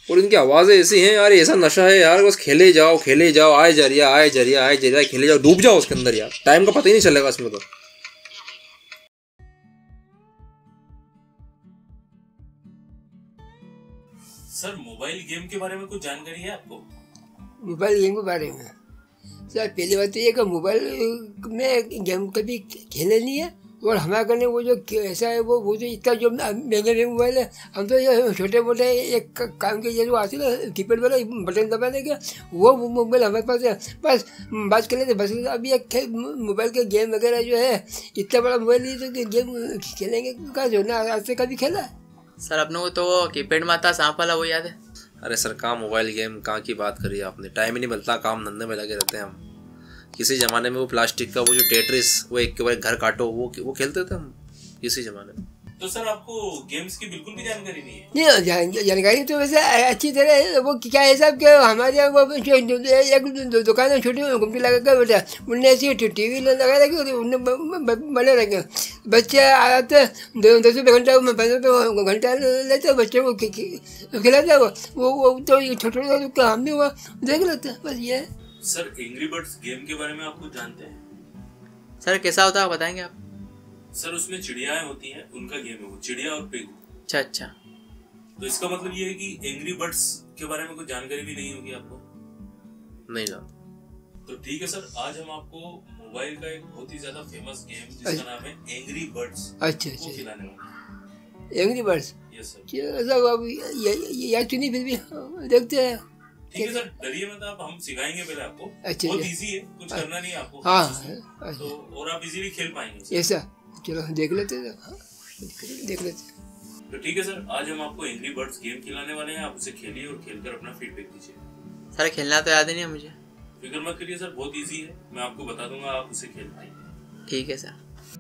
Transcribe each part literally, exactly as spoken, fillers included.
और इनकी आवाज़ें ऐसी हैं यार, ऐसा नशा है यार, बस खेले जाओ खेले जाओ, आए जरिया आए जरिया आए जरिया खेले जाओ, डूब जाओ उसके अंदर यार, टाइम का पता ही नहीं चलेगा इसमें तो। सर मोबाइल गेम के बारे में कुछ जानकारी है आपको? मोबाइल गेम के बारे में सर पहली बात तो ये कि मोबाइल में गेम कभी खेले नहीं है, और हमारे करने वो जो ऐसा है वो वो जो इतना जो महंगे महंगे मोबाइल है, हम तो ये छोटे मोटे एक काम के जो आते ना कीपैड वाला बटन दबाने के, वो मोबाइल हमारे पास है, बस बात कर लेते बस। अभी एक मोबाइल के गेम वगैरह जो है, इतना बड़ा मोबाइल नहीं तो गेम खेलेंगे का जो ना आज से कभी खेला है सर अपने को तो कीपैड में आता सांप वाला वो याद है। अरे सर कहाँ मोबाइल गेम कहाँ की बात करी आपने, टाइम ही नहीं मिलता, काम धंधे में लगे रहते हैं हम। किसी ज़माने में वो प्लास्टिक का वो जो टेट्रिस, वो एक के बाद घर काटो, वो वो खेलते थे हम किसी ज़माने में। तो सर आपको गेम्स की बिल्कुल भी जानकारी नहीं है? नहीं जान, जानकारी तो वैसे अच्छी तरह, वो क्या है साहब कि हमारे यहाँ वो एक दुकान है छोटी घुमटी लगा कर बैठा, उनने ऐसी टी वी लगा रखी, उन्हें बने रखे, बच्चे आते दस रुपये घंटा पंद्रह रुपये घंटा लेते, बच्चे को खिलाते, वो वो तो छोटे छोटे हम भी वो देख लेते, बस ये। सर एंग्री बर्ड्स गेम के बारे में आप कुछ जानते हैं? सर कैसा होता है बताएंगे आप? सर उसमें चिड़ियाएं होती हैं, उनका गेम है वो, चिड़िया और पिग। अच्छा अच्छा, तो इसका मतलब ये है कि एंग्री बर्ड्स के बारे में कुछ जानकारी भी नहीं होगी आपको? नहीं जानता। तो ठीक है सर, आज हम आपको मोबाइल का एक बहुत ही ज्यादा फेमस गेम जिसका नाम है एंग्री बर्ड्स, अच्छा अच्छा खिलाने वाले। Angry Birds, yes sir. सब अब याद क्यों नहीं, फिर भी देखते हैं। ठीक है सर, डरिए मत आप, हम सिखाएंगे पहले आपको। अच्छा, बहुत इजी है, कुछ करना नहीं है आपको। हाँ तो और आप इजीली खेल पाएंगे। ऐसा चलो देख लेते हैं, हाँ, देख लेते हैं। तो ठीक है सर, आज हम आपको एंग्री बर्ड्स गेम खिलाने वाले हैं, आप उसे खेलिए और खेलकर अपना फीडबैक दीजिए। सर खेलना तो याद ही नहीं है मुझे। फिक्र मत करिए सर, बहुत इजी है, मैं आपको बता दूंगा, आप उसे खेल पाएंगे। ठीक है सर।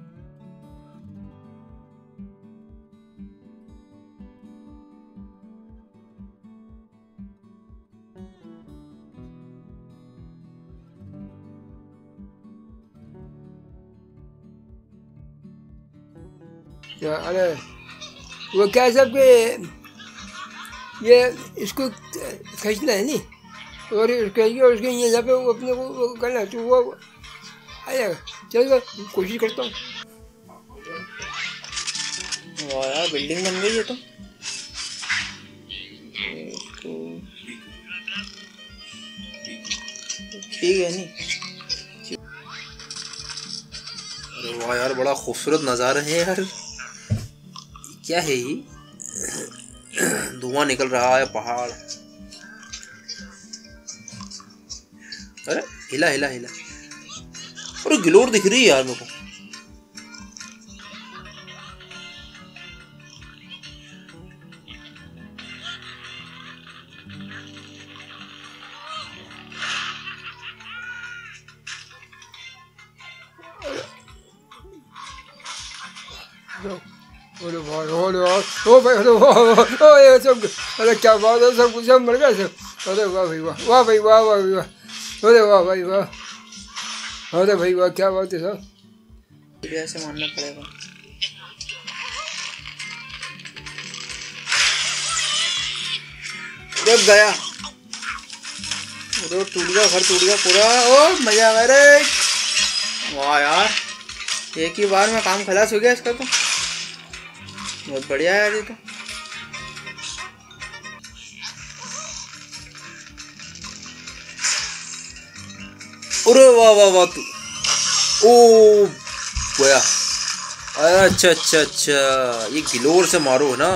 अरे वो क्या है सब के ये इसको खींचना है नहीं, और उसके और उसके ये यहाँ पे वो अपने को वो करना है, तो वो आ जाएगा। चलो कोशिश करता हूँ। वाह यार बिल्डिंग बन गई है तो। ठीक है नहीं। अरे वाह यार, बड़ा खूबसूरत नज़ारा है यार। क्या है ये, धुआं निकल रहा है, पहाड़, अरे हिला हिला हिला, अरे गिलोर दिख रही है यार मेरे को। अरे वाह, अरे वाह, ओ भाई, अरे वाह, ओ ये सब, अरे क्या बात है, सब कुछ सब मर गया सब। अरे वाह भाई वाह, वाह भाई वाह, वाह भाई वाह, अरे वाह भाई वाह, अरे भाई वाह, क्या बात है सब। ऐसे मानना पड़ेगा। जब गया, अरे टूट गया, घर टूट गया पूरा। ओ मजा आ गया रे। वाह यार, एक ही बार में काम खलास हो गया इसका तो, बहुत बढ़िया है यार ये तो। अरे वाह वाह वाह, तू ओ गया। अच्छा अच्छा अच्छा, ये गिलोर से मारो है ना।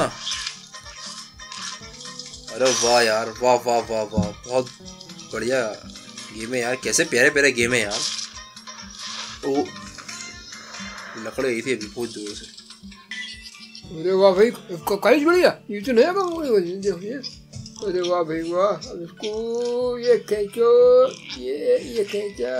अरे वाह यार, वाह वाह वाह वाह, बहुत बढ़िया गेम है यार, कैसे प्यारे प्यारे गेम है यार। ओ लकड़ गई थी अभी बहुत जोर से। अरे वाह भाई, कॉलेज बढ़िया, ये तो नया काम हो गया। अरे वाह भाई वाह, अब इसको ये खींचो, ये ये खींचा,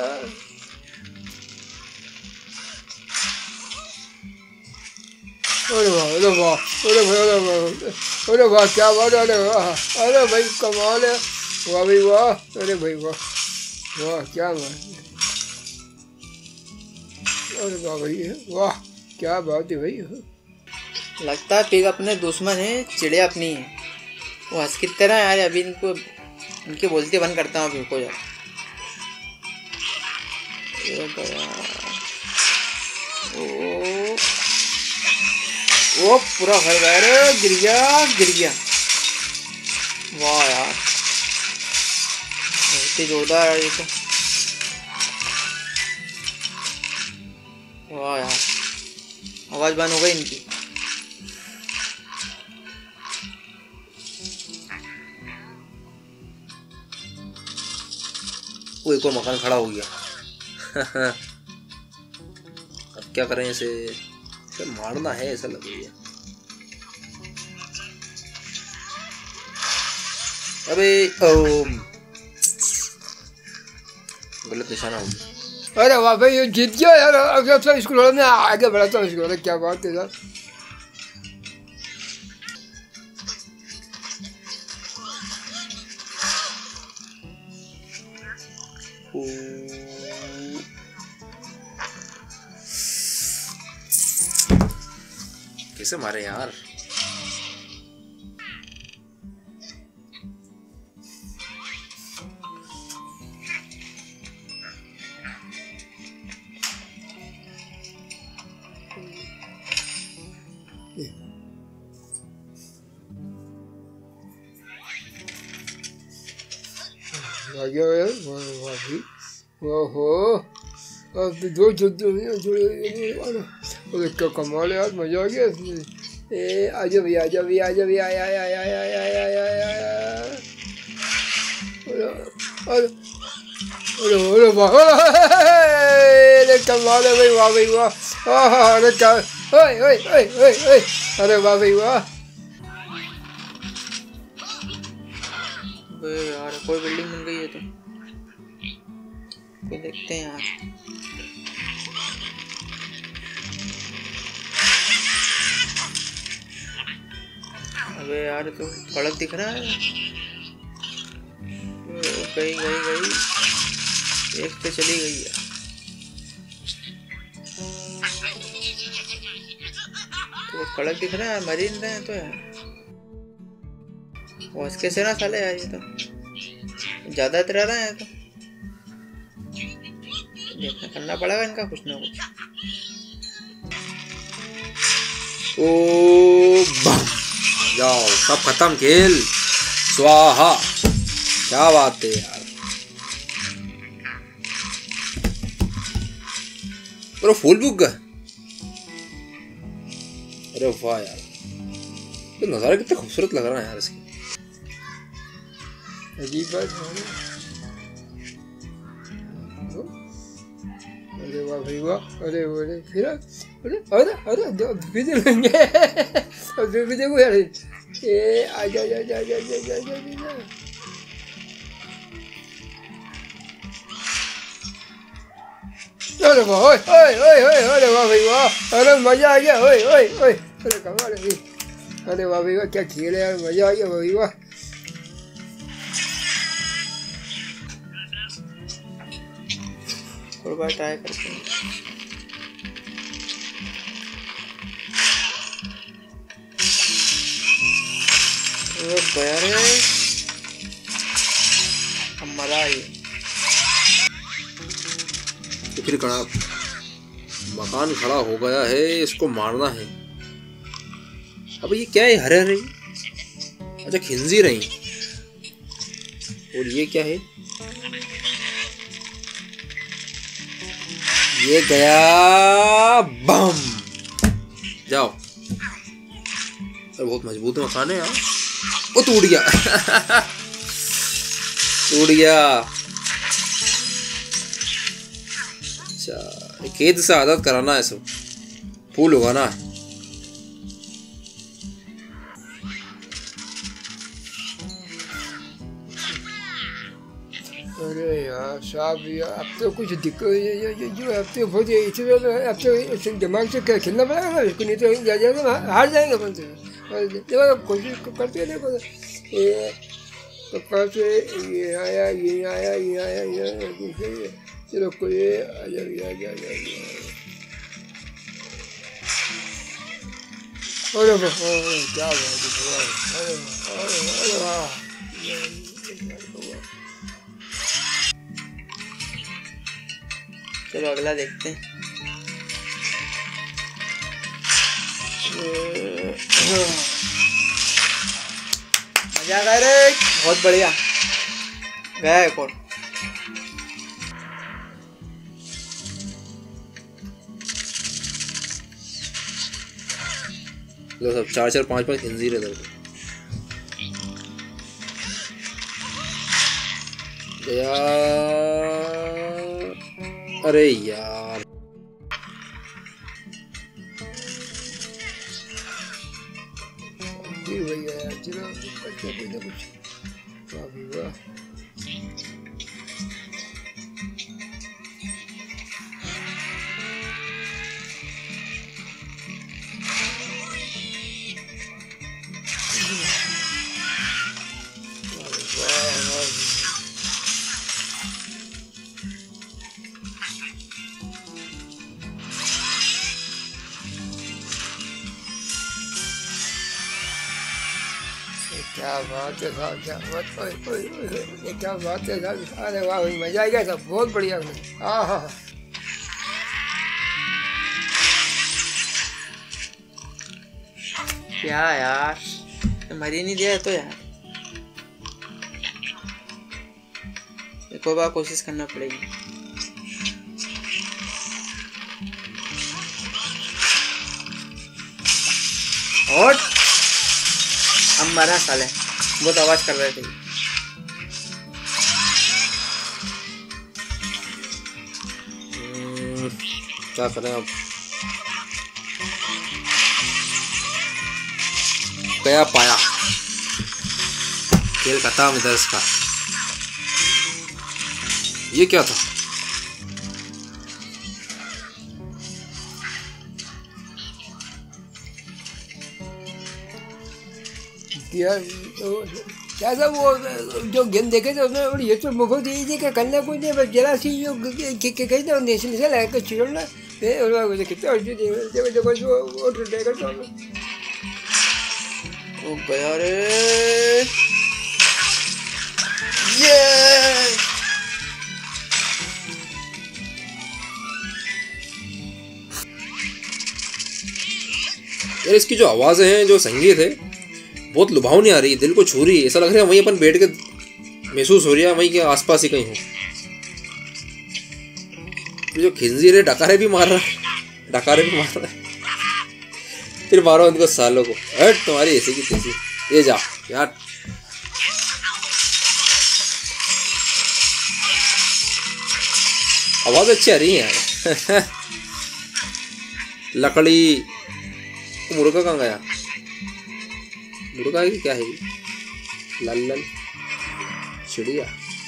अरे वाह, अरे वाह, अरे भाई, अरे वाह, अरे वाह, क्या बात है, अरे वाह, अरे भाई कमाल है, वाह भाई वाह, अरे भाई वाह, वाह क्या बात है, अरे वाह भाई वाह, क्या बात है भाई। लगता है पिग अपने दुश्मन है, चिड़िया अपनी है। वो हंस की तरह यार। अभी इनको इनके बोलते बंद करता हूँ अभी को यार। ओ ओ पूरा घर गया, गिर गया गिर गया। वाह यार बहुत ही जोरदार है ये तो। वाह यार आवाज बंद हो गई इनकी। वो एक और मकान खड़ा हो गया। अब क्या करें इसे? इसे मारना है ऐसा लग रही है। अबे ओ गलत निशाना हो गया। अरे वाह भाई ये जीत गया यार। अब अब सब स्कूल में आगे बढ़ाता हूँ इसको। क्या बात है यार। कैसे मारे यार? आ गया यार। वाह वाह भाई ओहो। अब तो दो जुड़े जुड़े। अरे क्या कमाल है यार। मजा आ गया इसमें। ए आजा भैया आजा भैया आजा भैया आया आया आया आया आया आया आया आया। अरे अरे अरे वाह अरे कमाल है भाई। वाह भाई वाह। अरे क्या ओए ओए ओए ओए ओए। अरे वाह भाई वाह। यार कोई बिल्डिंग बन गई है तो कोई देखते हैं यार। अबे यार तो सड़क दिख रहा है। गई गई गई एक पे चली गई है। तो सड़क दिख रहा है। मरीन रहे हैं तो यार वॉश कैसे ना साले यार। ये तो ज्यादा इतरा रहे हैं तो देखना करना पड़ेगा इनका कुछ ना कुछ। ओ जाओ सब खत्म खेल स्वाहा। क्या बात है यार। अरे फूल बुक गए। अरे वाह यार तो नज़ारा कितना खूबसूरत लग रहा है यार इसके। अजीब बात है। अरे वाह भाई वाह। अरे अरे फिर अरे अरे अरे बिजली बन गए। अब भी देखो यार। ए आजा आजा आजा आजा आजा आजा आजा। अरे वाह ओए ओए ओए ओए। अरे वाह भाई वाह। अरे मजा आ गया। ओए ओए ओए। अरे कमाल है। अरे वाह भाई वाह क्या खेल है यार। मजा आ गया भाई वाह। और बार ट्राई करते हैं। मजा आई। तो फिर कड़ा मकान खड़ा हो गया है। इसको मारना है। अब ये क्या है? हरे हरे अच्छा खिंजीर रही। और ये क्या है? ये गया बम। जाओ। अरे बहुत मजबूत मकान है यार। वो टूट गया। टूट गया। अच्छा खेत से आदत कराना है सब। फूल उगाना है। अरे यार साहब यार अब तो कुछ दिक्कत जो अब तो बहुत इसी अब तो दिमाग से खेलना पड़ेगा ना इसको। नहीं तो जा जाएगा हार जाएंगे अपन से। देखो कोशिश करते हैं। देखो ये कहाँ से ये आया ये आया ये आया ये आया। चलो कोई आ जा आ जा आ जा। अरे वाह, अरे क्या बात है, अरे वाह, अरे वाह, अरे वाह। चलो अगला देखते हैं। मजा आ गया रे, बहुत बढ़िया गया एक और। लो सब चार चार पाँच पाँच खिंजीर इधर को। यार अरे यार जी भैया यार, चलो कुछ ना कुछ। वाह भाई वाह। क्या बात है साहब, क्या बात, ओए ओए ओए, ये क्या बात है साहब। अरे वाह भाई, मजा आ गया साहब, बहुत बढ़िया। हाँ हाँ क्या यार, मर ही नहीं दिया तो यार, एक और बार कोशिश करना पड़ेगी। और हम मरा साले, बहुत आवाज कर रहे थे। क्या करें अब, गया पाया, खेल खत्म इधर इसका। ये क्या था? यार क्या था वो जो गेम देखे थे उसमें, और ये तो मुफ्त यही थी कि करना कुछ नहीं, बस जरा सी जो कही था नेशनल नेशनल है कुछ छिड़ना और कितना देखो देखो जो वो ट्राई करता हूँ। ओ गया रे, ये यार इसकी जो आवाज़ें हैं, जो संगीत है, बहुत लुभावनी आ रही है, दिल को छू रही है। ऐसा लग रहा है वहीं अपन बैठ के महसूस हो रही है, वहीं के आसपास ही कहीं हो। जो खिंजीर है डकारे भी मार रहा है, डकारे भी मार रहा है। फिर मारो उनको सालों को, हट तुम्हारी ऐसी की तैसी, ये जा यार। आवाज अच्छी आ रही है यार। लकड़ी, मुर्गा कहाँ गया? मुर्गा है कि क्या है? लाल लाल चिड़िया।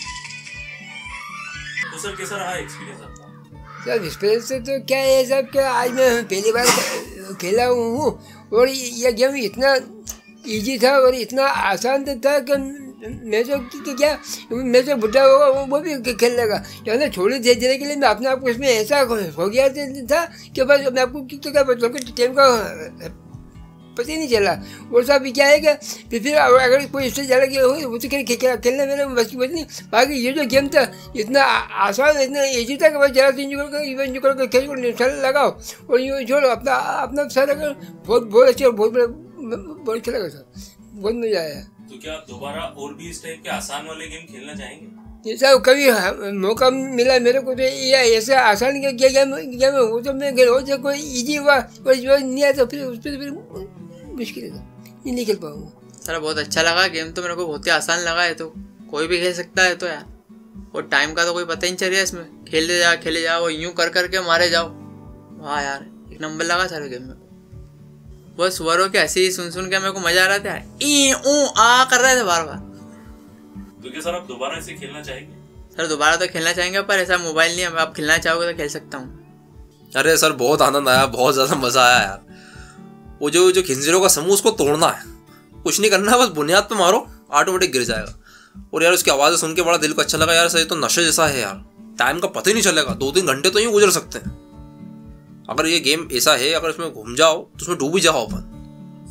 तो सर कैसा रहा एक्सपीरियंस आपका? सर एक्सपीरियंस तो क्या है सब, क्या आज मैं पहली बार खेला हूँ और यह गेम इतना इजी था और इतना आसान था कि मैं जो कि क्या मैं जो बुढ़ा होगा वो वो भी खेल लेगा। जो छोड़ी धीरे धीरे के लिए मैं अपने आप को इसमें ऐसा हो गया था कि बस मैं आपको क्या टाइम का पता ही नहीं चला। वो सब क्या है कि फिर फिर अगर कोई इससे ज़्यादा वो तो खेलना मेरा बस की बात नहीं। बाकी ये जो गेम था इतना आसान, इतना ईजी था कि बस ज़्यादा तीन जुगड़ कर इवेंट जुगड़ कर खेल को साल लगाओ और यूँ छोड़ो अपना अपना सारा कर। बहुत बहुत अच्छा और बहुत बड़ा बहुत अच्छा लगा सर, बहुत मज़ा आया। तो क्या आप दोबारा और भी इस टाइप के आसान वाले गेम खेलना चाहेंगे? ये सब कभी मौका मिला मेरे को तो ये ऐसे आसान गेम गेम हो तो मैं हो जो कोई ईजी हुआ और जो नहीं आया तो फिर उस पर फिर मुश्किल है, ये नहीं खेल पाऊंगा। सर बहुत अच्छा लगा गेम, तो मेरे को बहुत ही आसान लगा है, तो कोई भी खेल सकता है तो यार। और टाइम का तो कोई पता ही नहीं चल रहा है इसमें, खेलते जाओ खेले जाओ यूँ कर करके मारे जाओ। वाह यार एक नंबर लगा सारे गेम में। बस वरों के ऐसे ही सुन सुन के मेरे को मजा आ रहा था, ई ऊ आ कर रहे थे बार बार। तो क्या सर आप दोबारा इसे खेलना चाहेंगे? सर दोबारा तो खेलना चाहेंगे, पर ऐसा मोबाइल नहीं है, आप खेलना चाहोगे तो खेल सकता हूँ। अरे सर बहुत आनंद आया, बहुत ज़्यादा मज़ा आया यार। वो जो जो खिंजीरों का समूह उसको तोड़ना है, कुछ नहीं करना है, बस बुनियाद पे मारो ऑटोमेटिक गिर जाएगा। और यार उसकी आवाज़ें सुन के बड़ा दिल को अच्छा लगा यार। सही तो नशे जैसा है यार, टाइम का पता ही नहीं चलेगा, दो तीन घंटे तो यूँ गुजर सकते हैं। अगर ये गेम ऐसा है, अगर इसमें घूम जाओ तो उसमें डूब ही जाओ अपन।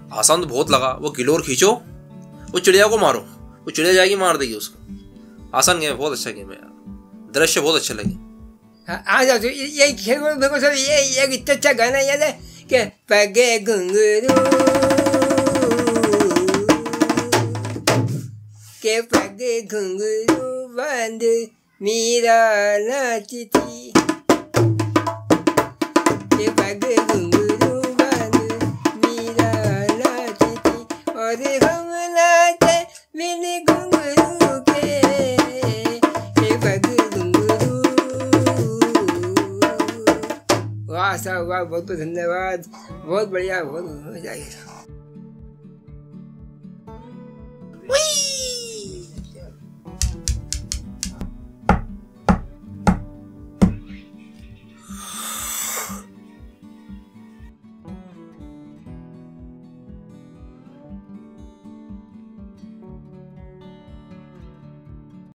आसान तो बहुत लगा। वो गिलोर खींचो, वो चिड़िया को मारो, वो चिड़िया जाएगी मार देगी उसको। आसान गेम है, बहुत अच्छा गेम है यार, दृश्य बहुत अच्छे लगे। हाँ आ जाओ, तो ये खेल मेरे को सब ये एक इतना अच्छा गाना याद है कि पगे घुंघरू के पगे घुंघरू बंद मीरा नाचती के पगे घुंघरू बंद मीरा नाचती और हम नाचे बिन घुंघरू के के पगे घुंघरू। वाह साहब वाह, बहुत बहुत धन्यवाद, बहुत बढ़िया, बहुत मजा आएगा।